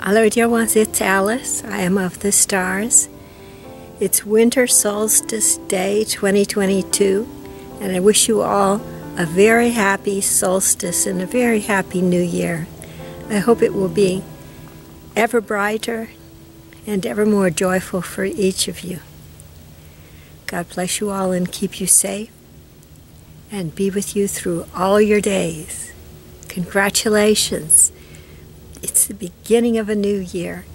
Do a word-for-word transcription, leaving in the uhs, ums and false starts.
Hello dear ones, it's Alice. I am of the stars. It's Winter Solstice Day twenty twenty-two, and I wish you all a very happy solstice and a very happy new year. I hope it will be ever brighter and ever more joyful for each of you. God bless you all and keep you safe and be with you through all your days. Congratulations. It's the beginning of a new year.